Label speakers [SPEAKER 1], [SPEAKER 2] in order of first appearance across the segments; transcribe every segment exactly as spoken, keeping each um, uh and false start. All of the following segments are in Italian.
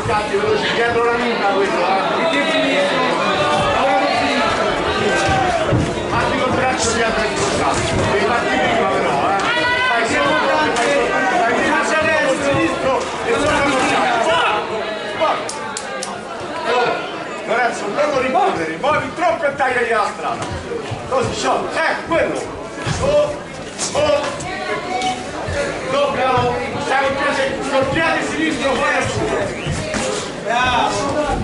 [SPEAKER 1] scatti veloci, dietro la luna quello, eh. Fatti col braccio dietro il braccio, devi farti prima però, eh. Fai siamo fai prima siamo col sinistro e poi col braccio. Lorenzo, non lo ricorrere, muovi il tronco e tagliagli la strada. Così, sciolto, ecco quello. Oh, oh. Doppialo, stai un piede, col piede sinistro fuori al suo. Bravo.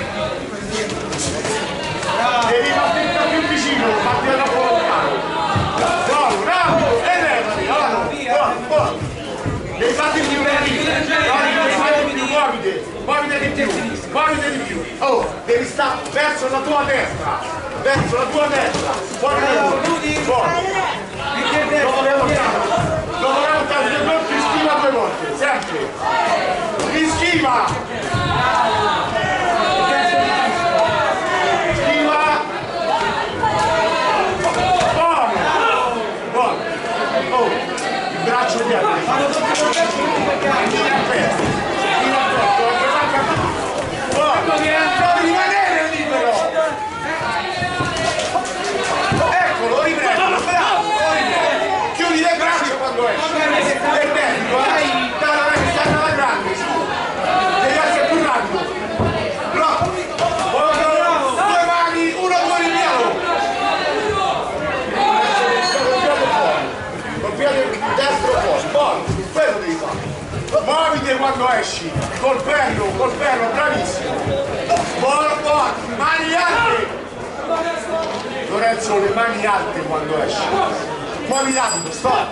[SPEAKER 1] Devi farti più vicino, fatti da fuori lontano. Bravo, bravo, e levati, allora, buono, buono. Devi farti più lentamente, muoviti, muoviti di più, muoviti di più. Oh, devi stare verso la tua destra, verso la tua destra. Fuori da lui, buono. Dopo le lontano, dopo le lontano, non ti schiva due volte, sempre. Ti schiva. Schiva. Buono. Buono. Oh, il braccio dietro. Vieni a petto. Vieni a petto. Buono. Devi rimanere libero. Eccolo, riprendilo, bravo. Chiudi le braccia quando esci. È bello, eh. Stai alla grande, su. Devi essere più rapido. Bravo. Due mani, uno, due, rinvialo. Col piede destro fuori, buono. Quello devi fare. Muoviti quando esci. Col perno, col perno, bravissimo. Buono, buono. Mani alte. Lorenzo, le mani alte quando esci. Muovi rapido, stop!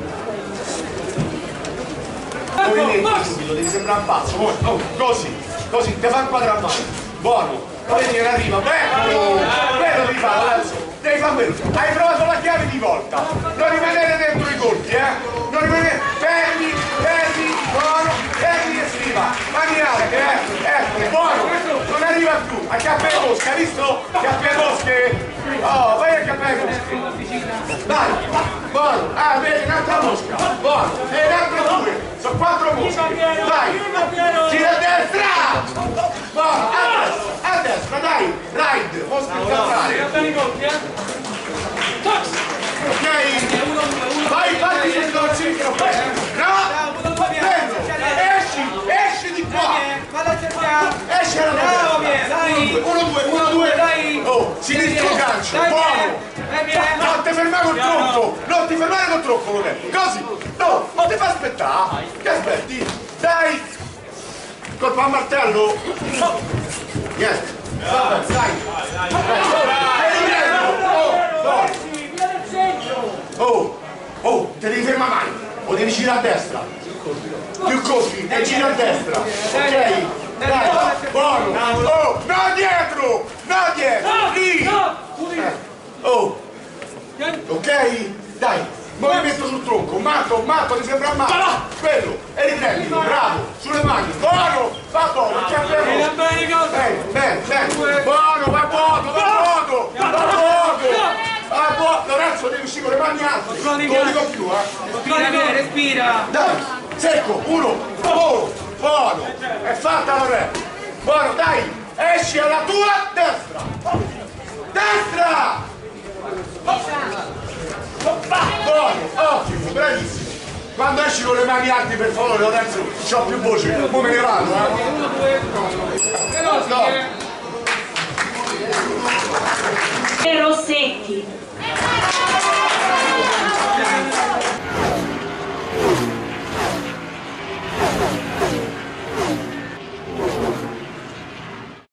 [SPEAKER 1] Movimenti subito, devi sembrare un pazzo, oh, così, così, te fa inquadrare male, buono, poi viene arriva, bello, bello devi fare, Lorenzo, devi fare quello, hai provato la chiave di volta, non rimanere dentro i colpi, eh, non rimanere, fermi, fermi, buono, fermi e si va, mani alte, eh, ecco, buono, non arriva più, a chiappe e mosche, hai visto? Chiappe e mosche? Oh, vai a chiappe e mosche, dai, buono, ah, vedi, un'altra mosca, buono, e un'altra due, sono quattro mosche, dai, gira a destra, buono, a destra, a destra, dai, ride, mosche scappare, ok, vai, fatti sul torcino, no, bello, esci, esci di qua, esci alla destra, uno, due, uno, due, oh, sinistro gancio, buono, non ti fermare col tronco, non ti fermare col tronco, Lorenzo, così, no, non ti fa aspettare, che aspetti, dai, colpo a martello, niente, vabbè, dai, oh, oh, ti devi fermare mai, o devi girare a destra, più colpi, e gira a destra, ok, dai, buono, oh, no dietro, no dietro, lì, oh, ok, dai, movimento sul tronco, matto, matto, ti sembra matto, quello, e riprendilo, bravo, sulle mani, buono, va buono, che abbiamo, bene, bene, bene, buono, va vuoto, va vuoto, va vuoto, va vuoto, Lorenzo devi uscire con le mani alte, non lo dico più, eh,
[SPEAKER 2] respira,
[SPEAKER 1] dai, secco, uno, buono, buono, è fatta Lorenzo, buono, dai, esci alla tua destra, destra, buono, ottimo, bravissimo. Quando esci con le mani alte, per favore, Lorenzo, c'ho più voce, poi me ne vado, eh. No.
[SPEAKER 3] Rossetti.